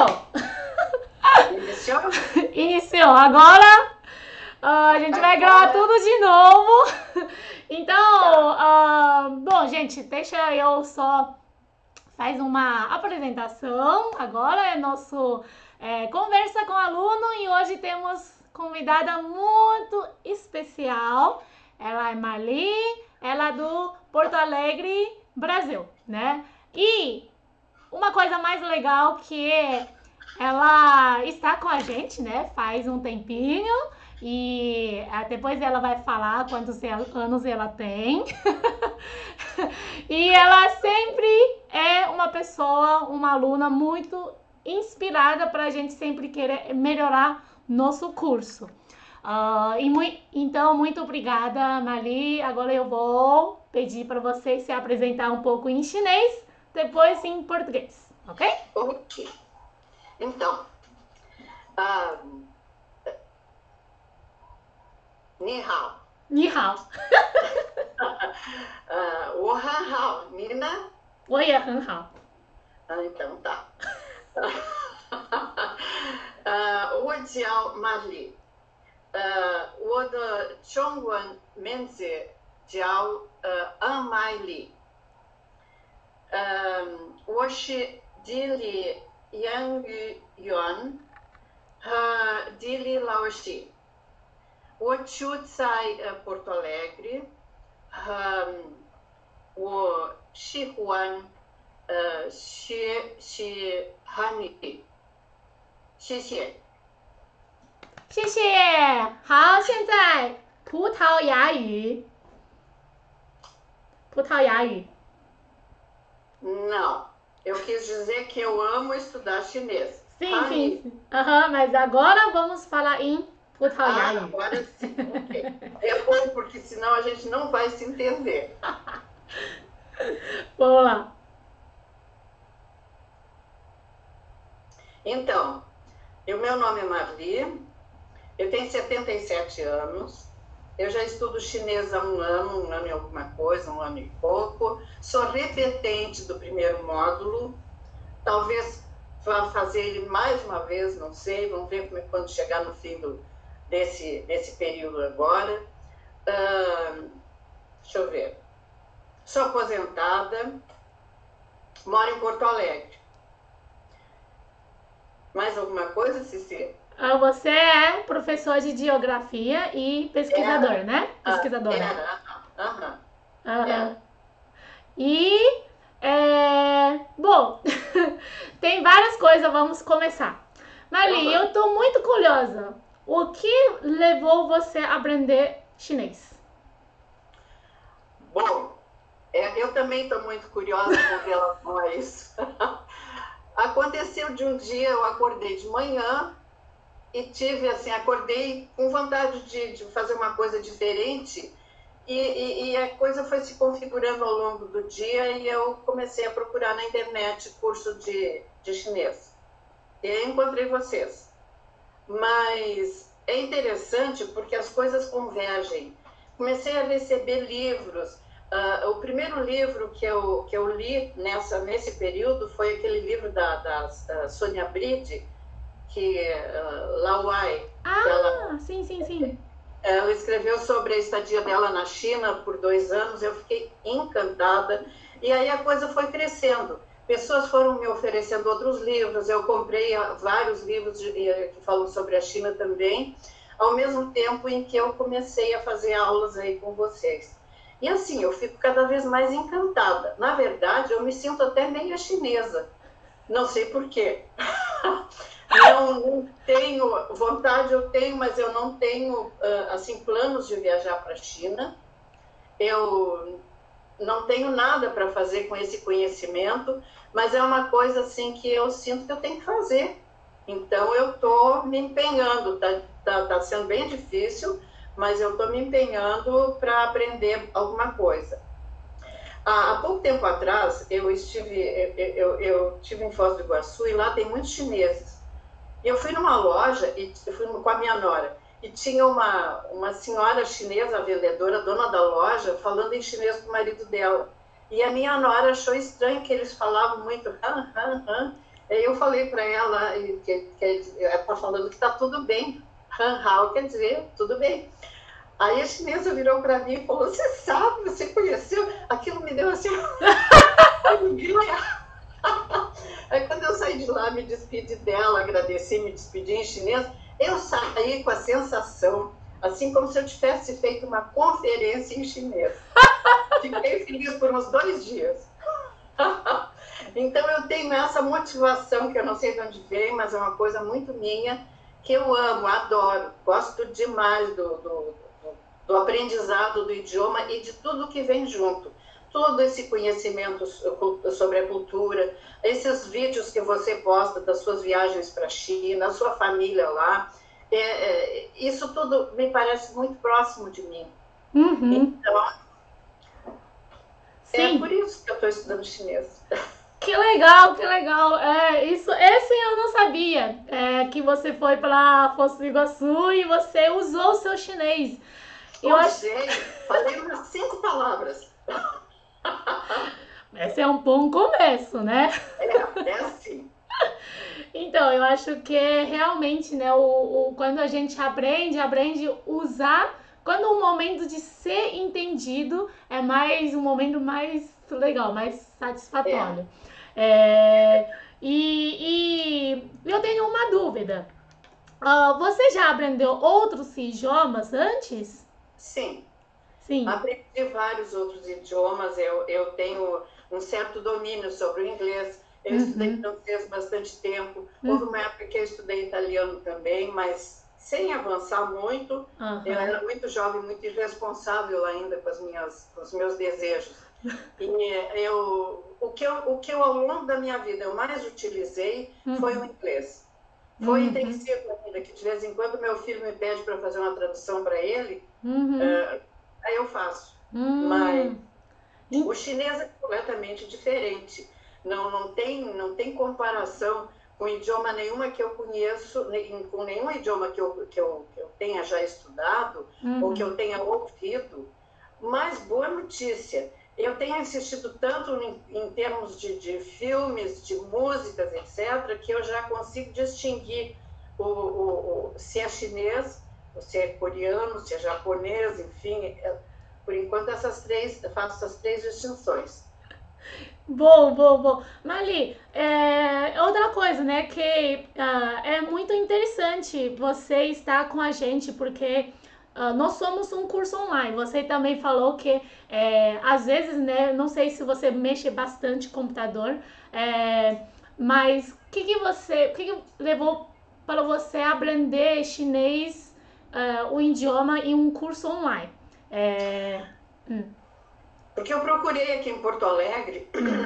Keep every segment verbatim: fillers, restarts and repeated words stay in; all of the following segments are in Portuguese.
Iniciou! Iniciou? Iniciou. Agora uh, a gente vai gravar tudo de novo. Então, uh, bom, gente, deixa eu só faz uma apresentação. Agora é nosso é, Conversa com Aluno e hoje temos convidada muito especial. Ela é Marli, ela é do Porto Alegre, Brasil, né? E uma coisa mais legal que ela está com a gente, né? Faz um tempinho e depois ela vai falar quantos anos ela tem. E ela sempre é uma pessoa, uma aluna muito inspirada para a gente sempre querer melhorar nosso curso. Uh, e muito, então, muito obrigada, Marli. Agora eu vou pedir para você se apresentar um pouco em chinês, depois em português, ok? Ok. Então, uh, Ni hao. Ni hao. 呃，我很好，你呢？ 我也很好。 嗯，等等。呃，我叫玛丽。呃，我的中文名字叫呃安麦丽。呃，我是地理英语员和地理老师。我住在呃 Porto Alegre。嗯，我喜欢呃学习汉语，谢谢。 谢谢。好，现在葡萄牙语。葡萄牙语。 Não, eu quis dizer que eu amo estudar chinês. Sim, Hanyu. sim. Aham, mas agora vamos falar em葡萄牙语. Ah, agora sim, ok. É bom, porque senão a gente não vai se entender. Vamos lá. Então, o meu nome é Marli, eu tenho setenta e sete anos, eu já estudo chinês há um ano, um ano e alguma coisa, um ano e pouco, sou repetente do primeiro módulo, talvez vá fazer ele mais uma vez, não sei, vamos ver como é quando chegar no fim do Desse, desse período agora. Uh, deixa eu ver. Sou aposentada, moro em Porto Alegre. Mais alguma coisa, Cici? Ah, você é professor de geografia e pesquisador, era, né? Pesquisadora. Era, aham. Aham. Era. E, é, bom, tem várias coisas, vamos começar. Marli, uhum. Eu tô muito curiosa. O que levou você a aprender chinês? Bom, é, eu também estou muito curiosa com relação a isso. Aconteceu de um dia, eu acordei de manhã e tive, assim, acordei com vontade de, de fazer uma coisa diferente e, e, e a coisa foi se configurando ao longo do dia e eu comecei a procurar na internet curso de, de chinês. E aí encontrei vocês. Mas é interessante porque as coisas convergem. Comecei a receber livros. Uh, o primeiro livro que eu, que eu li nessa, nesse período foi aquele livro da, da uh, Sônia Bride, que uh, Lauai. Ah, que ela, sim, sim, sim. Ela escreveu sobre a estadia dela na China por dois anos. Eu fiquei encantada. E aí a coisa foi crescendo. Pessoas foram me oferecendo outros livros, eu comprei vários livros de, que falam sobre a China também, ao mesmo tempo em que eu comecei a fazer aulas aí com vocês. E assim, eu fico cada vez mais encantada. Na verdade, eu me sinto até meio chinesa, não sei por quê. Não, não tenho vontade, eu tenho, mas eu não tenho, assim, planos de viajar para a China. Eu não tenho nada para fazer com esse conhecimento, mas é uma coisa assim que eu sinto que eu tenho que fazer. Então eu estou me empenhando, está tá, tá sendo bem difícil, mas eu estou me empenhando para aprender alguma coisa. Há, há pouco tempo atrás, eu estive, eu, eu, eu estive em Foz do Iguaçu e lá tem muitos chineses. E eu fui numa loja, e eu fui com a minha nora, e tinha uma, uma senhora chinesa, a vendedora, dona da loja, falando em chinês com o marido dela. E a minha nora achou estranho que eles falavam muito han, han, han. Aí eu falei para ela, que, que ela está falando que está tudo bem. Han hao quer dizer tudo bem. Aí a chinesa virou para mim e falou, você sabe, você conheceu? Aquilo me deu assim... Aí quando eu saí de lá, me despedi dela, agradeci, me despedi em chinês, eu saí com a sensação, assim como se eu tivesse feito uma conferência em chinês. Fiquei feliz por uns dois dias. Então eu tenho essa motivação, que eu não sei de onde vem, mas é uma coisa muito minha, que eu amo, adoro, gosto demais do, do, do aprendizado do idioma e de tudo que vem junto. Todo esse conhecimento sobre a cultura, esses vídeos que você posta das suas viagens para a China, a sua família lá, é, é, isso tudo me parece muito próximo de mim. Uhum. Então, Sim. É por isso que eu estou estudando chinês. Que legal, que legal. É, isso, esse eu não sabia, é, que você foi para Foz do Iguaçu e você usou o seu chinês. Eu Usei, acho... falei umas cinco palavras. Esse é um bom começo, né? É, é assim. Então, eu acho que realmente, né, o, o, quando a gente aprende, aprende a usar, quando o momento de ser entendido é mais um momento mais legal, mais satisfatório. É. É, e, e eu tenho uma dúvida. Uh, você já aprendeu outros idiomas antes? Sim. Sim. Aprendi vários outros idiomas. Eu, eu tenho um certo domínio sobre o inglês. Eu uhum. estudei francês bastante tempo. Uhum. Houve uma época que eu estudei italiano também, mas sem avançar muito. Uhum. Eu era muito jovem, muito irresponsável ainda com, as minhas, com os meus desejos. E eu, o, que eu, o que eu, ao longo da minha vida, eu mais utilizei uhum. foi o inglês. Foi uhum. tem sido ainda que, de vez em quando, meu filho me pede para fazer uma tradução para ele, uhum. uh, aí eu faço. Uhum. Mas uhum. o chinês é completamente diferente. Não, não, tem, não tem comparação com idioma nenhuma que eu conheço, nem, com nenhum idioma que eu, que eu, que eu tenha já estudado uhum. ou que eu tenha ouvido. Mas, boa notícia, eu tenho assistido tanto em, em termos de, de filmes, de músicas, etcétera, que eu já consigo distinguir o, o, o, se é chinês, se é coreano, se é japonês, enfim. É, por enquanto, essas três, eu faço essas três distinções. Bom, bom, bom. Mali, é, outra coisa, né, que uh, é muito interessante você estar com a gente, porque uh, nós somos um curso online. Você também falou que, é, às vezes, né, não sei se você mexe bastante computador, é, mas o que, que você, o que, que levou para você aprender chinês, uh, o idioma, em um curso online? É, hum. Porque eu procurei aqui em Porto Alegre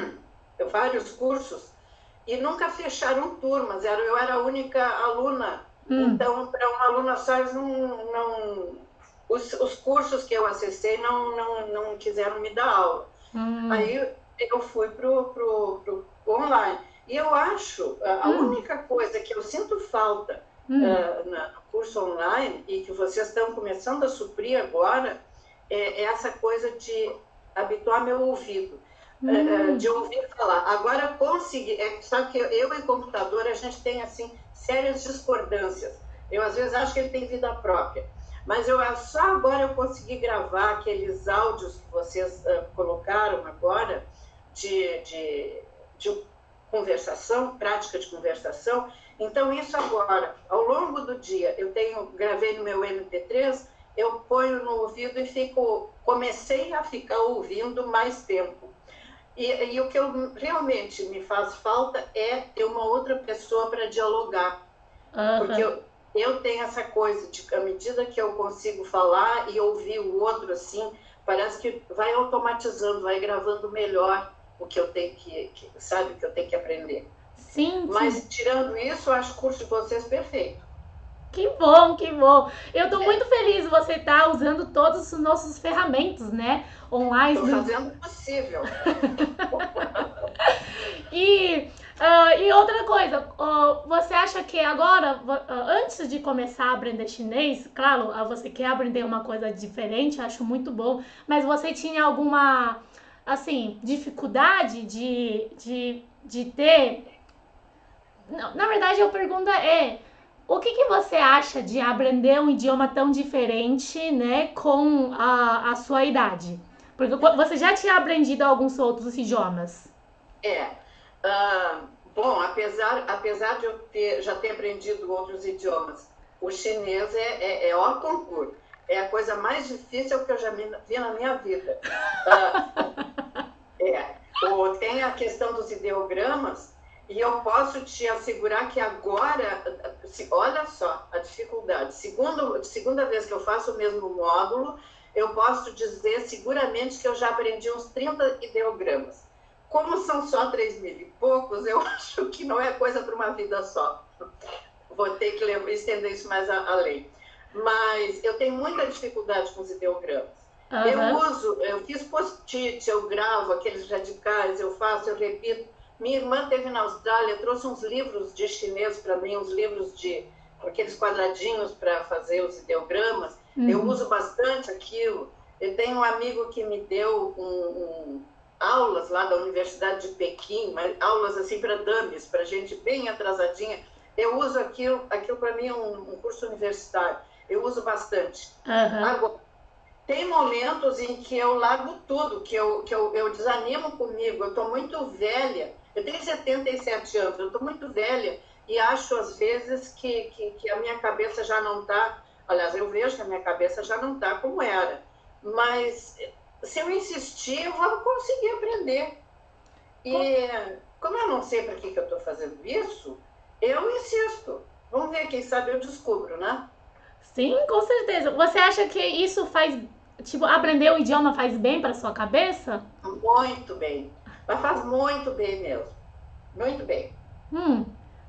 vários cursos e nunca fecharam turmas. Eu era a única aluna. Hum. Então, para uma aluna só, eles não, não, os, os cursos que eu acessei não, não, não quiseram me dar aula. Hum. Aí eu fui para o online. E eu acho, a hum. única coisa que eu sinto falta hum. uh, no curso online e que vocês estão começando a suprir agora é essa coisa de habituar meu ouvido, hum. de ouvir falar. Agora, conseguir, é, sabe que eu e computador, a gente tem, assim, sérias discordâncias. Eu, às vezes, acho que ele tem vida própria. Mas eu, só agora eu consegui gravar aqueles áudios que vocês uh, colocaram agora, de, de, de conversação, prática de conversação. Então, isso agora, ao longo do dia, eu tenho, gravei no meu M P três, eu ponho no ouvido e fico, comecei a ficar ouvindo mais tempo. E, e o que eu, realmente me faz falta é ter uma outra pessoa para dialogar. Uhum. Porque eu, eu tenho essa coisa de, à medida que eu consigo falar e ouvir o outro assim, parece que vai automatizando, vai gravando melhor o que eu tenho que, que sabe, o que eu tenho que aprender. Sim, Mas, sim. tirando isso, eu acho o curso de vocês perfeito. Que bom, que bom. Eu tô muito feliz de você estar usando todos os nossos ferramentas, né? Online. Estou fazendo o possível. e, uh, e outra coisa, uh, você acha que agora, uh, antes de começar a aprender chinês, claro, uh, você quer aprender uma coisa diferente, acho muito bom, mas você tinha alguma, assim, dificuldade de, de, de ter... Não, na verdade, a pergunta é: o que que você acha de aprender um idioma tão diferente, né, com a, a sua idade? Porque você já tinha aprendido alguns outros idiomas. É. Ah, bom, apesar, apesar de eu ter, já ter aprendido outros idiomas, o chinês é, é, é hors concours. É a coisa mais difícil que eu já vi na minha vida. Ah, é. O, tem a questão dos ideogramas, e eu posso te assegurar que agora, se, olha só a dificuldade. Segundo, segunda vez que eu faço o mesmo módulo, eu posso dizer seguramente que eu já aprendi uns trinta ideogramas. Como são só três mil e poucos, eu acho que não é coisa para uma vida só. Vou ter que estender isso mais além. Mas eu tenho muita dificuldade com os ideogramas. Uhum. Eu uso, eu fiz post-it, eu gravo aqueles radicais, eu faço, eu repito. Minha irmã esteve na Austrália, trouxe uns livros de chinês para mim, uns livros de aqueles quadradinhos para fazer os ideogramas. Uhum. Eu uso bastante aquilo. Eu tenho um amigo que me deu um, um, aulas lá da Universidade de Pequim, mas aulas assim para dummies, para gente bem atrasadinha. Eu uso aquilo, aquilo para mim é um, um curso universitário. Eu uso bastante. Uhum. Agora, tem momentos em que eu largo tudo, que eu, que eu, eu desanimo comigo. Eu estou muito velha. Eu tenho setenta e sete anos, eu estou muito velha e acho às vezes que, que, que a minha cabeça já não está... Aliás, eu vejo que a minha cabeça já não está como era. Mas se eu insistir, eu vou conseguir aprender. E como eu não sei para que, que eu estou fazendo isso, eu insisto. Vamos ver, quem sabe eu descubro, né? Sim, com certeza. Você acha que isso faz... Tipo, aprender o idioma faz bem para sua cabeça? Muito bem. Mas faz muito bem mesmo. Muito bem. Hum.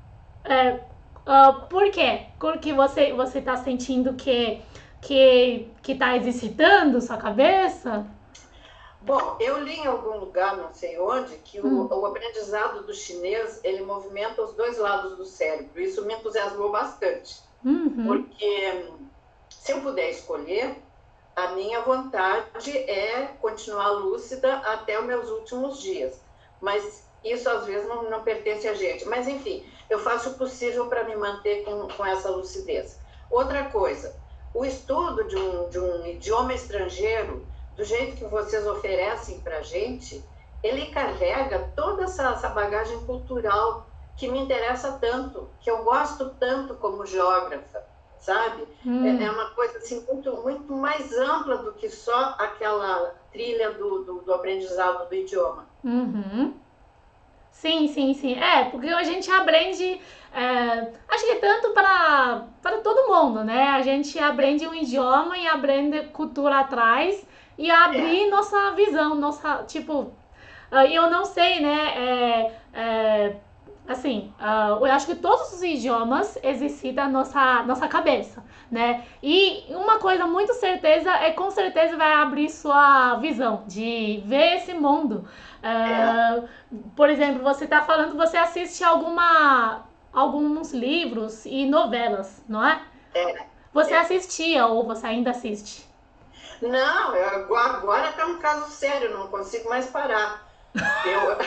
É, uh, por quê? Porque você você está sentindo que que que está exercitando sua cabeça? Bom, eu li em algum lugar, não sei onde, que hum. o, o aprendizado do chinês, ele movimenta os dois lados do cérebro. Isso me entusiasmou bastante. Uhum. Porque se eu puder escolher, a minha vontade é continuar lúcida até os meus últimos dias. Mas isso às vezes não, não pertence a gente. Mas enfim, eu faço o possível para me manter com, com essa lucidez. Outra coisa, o estudo de um, de um idioma estrangeiro, do jeito que vocês oferecem para a gente, ele carrega toda essa, essa bagagem cultural que me interessa tanto, que eu gosto tanto como geógrafa, sabe? Hum. É, é uma coisa assim, muito, muito mais ampla do que só aquela trilha do, do, do aprendizado do idioma. Uhum. Sim, sim, sim. É, porque a gente aprende, é, acho que tanto para para todo mundo, né? A gente aprende um idioma e aprende cultura atrás e abrir é. nossa visão, nossa, tipo, eu não sei, né? É, é, assim, uh, eu acho que todos os idiomas exercitam a nossa, nossa cabeça, né? E uma coisa muito certeza é, com certeza vai abrir sua visão de ver esse mundo. Uh, é. Por exemplo, você está falando que você assiste alguma, alguns livros e novelas, não é? É. Você é. assistia ou você ainda assiste? Não, eu, agora está um caso sério, não consigo mais parar. Eu...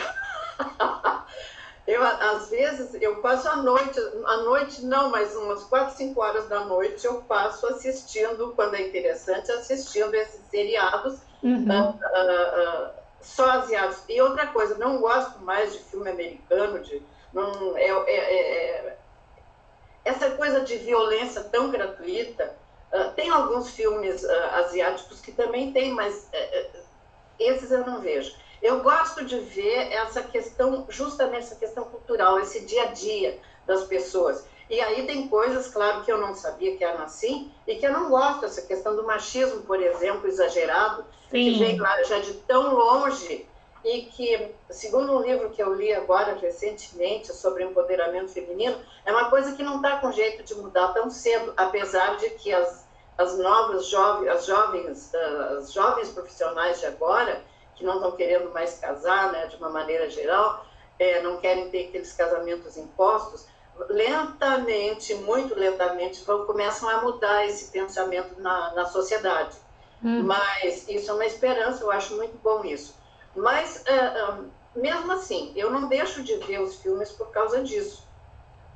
Eu, às vezes, eu passo a noite, à noite não, mas umas quatro, cinco horas da noite eu passo assistindo, quando é interessante, assistindo esses seriados, uhum. uh, uh, uh, só asiáticos. E outra coisa, não gosto mais de filme americano, de, não, é, é, é, essa coisa de violência tão gratuita. Uh, tem alguns filmes uh, asiáticos que também tem, mas uh, esses eu não vejo. Eu gosto de ver essa questão, justamente essa questão cultural, esse dia a dia das pessoas. E aí tem coisas, claro, que eu não sabia que eram assim, e que eu não gosto, essa questão do machismo, por exemplo, exagerado, Sim. que vem lá já de tão longe, e que, segundo um livro que eu li agora, recentemente, sobre empoderamento feminino, é uma coisa que não está com jeito de mudar tão cedo, apesar de que as, as novas jovens, as jovens, as jovens profissionais de agora, que não estão querendo mais casar, né, de uma maneira geral, é, não querem ter aqueles casamentos impostos, lentamente, muito lentamente, vão, começam a mudar esse pensamento na, na sociedade. Hum. Mas isso é uma esperança, eu acho muito bom isso. Mas, é, é, mesmo assim, eu não deixo de ver os filmes por causa disso.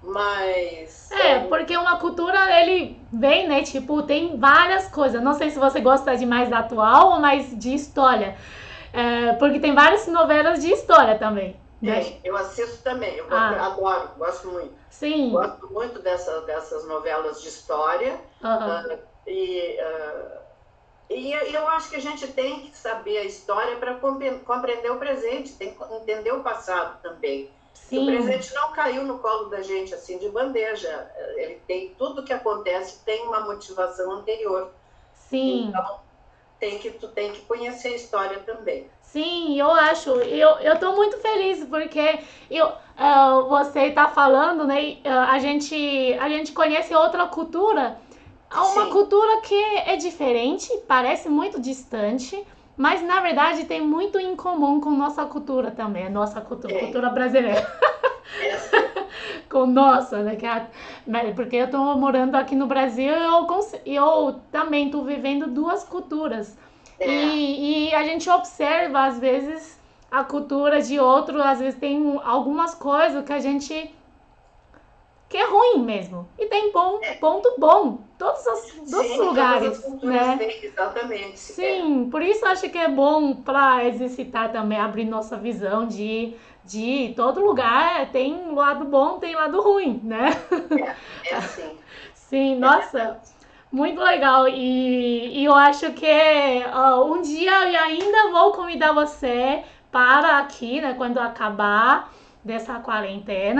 mas... É, porque uma cultura, ele vem, né, tipo, tem várias coisas. Não sei se você gosta de mais atual ou mais de história. É, porque tem várias novelas de história também, né? Tem, eu assisto também, eu Ah, adoro, gosto muito. sim. Gosto muito dessa, dessas novelas de história. Aham. uh, e, uh, e eu acho que a gente tem que saber a história para compreender o presente, tem que entender o passado também. Que o Sim, presente não caiu no colo da gente assim de bandeja. Ele tem tudo que acontece tem uma motivação anterior. sim. Então tem que tu tem que conhecer a história também. Sim, eu acho. Eu, eu tô muito feliz porque eu, ah, você tá falando, né? ah, a gente, a gente conhece outra cultura. Há uma Sim, cultura que é diferente, parece muito distante, mas na verdade tem muito em comum com nossa cultura também, a nossa cultura, tem. cultura brasileira. É assim. Com nossa, né? que a- né, Porque eu tô morando aqui no Brasil e eu, cons- eu também tô vivendo duas culturas. É, E, e a gente observa, às vezes, a cultura de outro, às vezes tem algumas coisas que a gente que é ruim mesmo. E tem bom, ponto bom. Todos os, todos os sim, todas as lugares, culturas né? têm, exatamente. É, Sim, por isso acho que é bom para exercitar também, abrir nossa visão de, de todo lugar tem um lado bom, tem lado ruim, né? é, é assim. Sim, É nossa, muito legal. E, e eu acho que ó, um dia eu ainda vou convidar você para aqui, né, quando acabar dessa quarentena.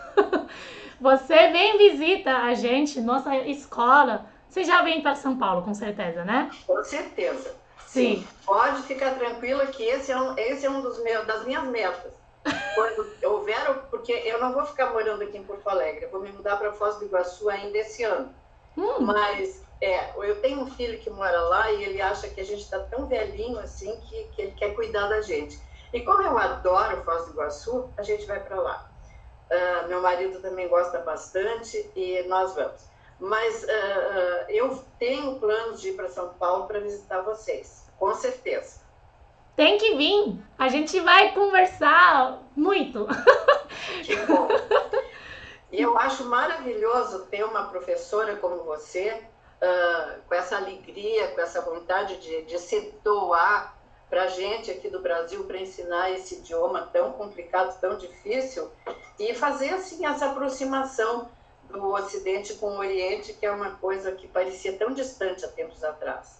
Você vem visita a gente, nossa escola. Você já vem para São Paulo, com certeza, né? Com certeza. Sim, Sim. pode ficar tranquila que esse é um, esse é um dos meus, das minhas metas. Quando houver, porque eu não vou ficar morando aqui em Porto Alegre, eu vou me mudar para Foz do Iguaçu ainda esse ano. Hum, Mas é, eu tenho um filho que mora lá e ele acha que a gente está tão velhinho assim que, que ele quer cuidar da gente. E como eu adoro Foz do Iguaçu, a gente vai para lá. Uh, meu marido também gosta bastante e nós vamos. Mas uh, uh, eu tenho planos de ir para São Paulo para visitar vocês, com certeza. tem que vir. A gente vai conversar muito. Que bom. E eu acho maravilhoso ter uma professora como você, uh, com essa alegria, com essa vontade de, de se doar para a gente aqui do Brasil para ensinar esse idioma tão complicado, tão difícil, e fazer assim essa aproximação do Ocidente com o Oriente, que é uma coisa que parecia tão distante há tempos atrás.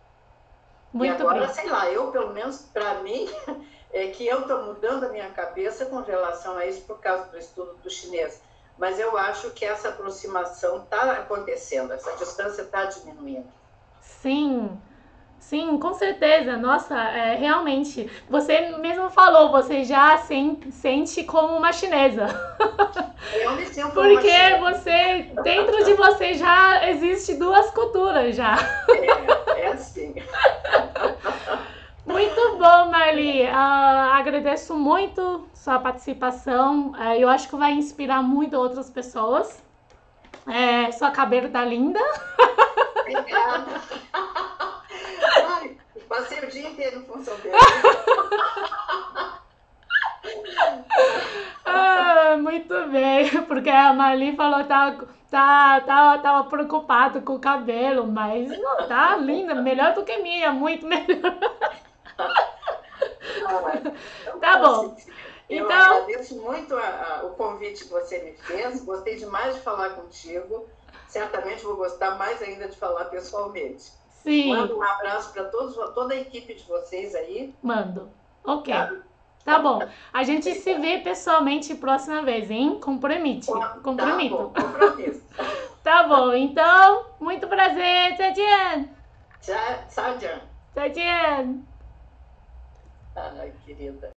E Muito agora, bem. sei lá, eu pelo menos para mim, é que eu estou mudando a minha cabeça com relação a isso por causa do estudo do chinês. Mas eu acho que essa aproximação está acontecendo, essa distância está diminuindo. Sim. Sim, com certeza. Nossa, é, realmente. Você mesmo falou, você já sente, sente como uma chinesa. Eu me sinto uma Porque chinesa. você, dentro de você já existe duas culturas já. É, é assim. Muito bom, Marli. Ah, agradeço muito sua participação. Ah, eu acho que vai inspirar muito outras pessoas. É, sua cabelo tá linda. Obrigada. Ai, passei o dia inteiro em função dele. Ah, muito bem, porque a Marli falou que tá, tá, tá, tava preocupado com o cabelo, mas não, tá linda, melhor do que minha, muito melhor. Tá bom. Eu Então, agradeço muito a, a, o convite que você me fez, gostei demais de falar contigo, certamente vou gostar mais ainda de falar pessoalmente. Mando sim, um abraço para toda a equipe de vocês aí. mando. Ok. Tá? Tá bom. A gente se vê pessoalmente próxima vez, hein? Compromete. Tá Compromito. bom, compromisso. Tá bom. Então, muito prazer. Tchau, tchau. Tchau, tchau, Jan. Tchau, tchau. Ai, querida.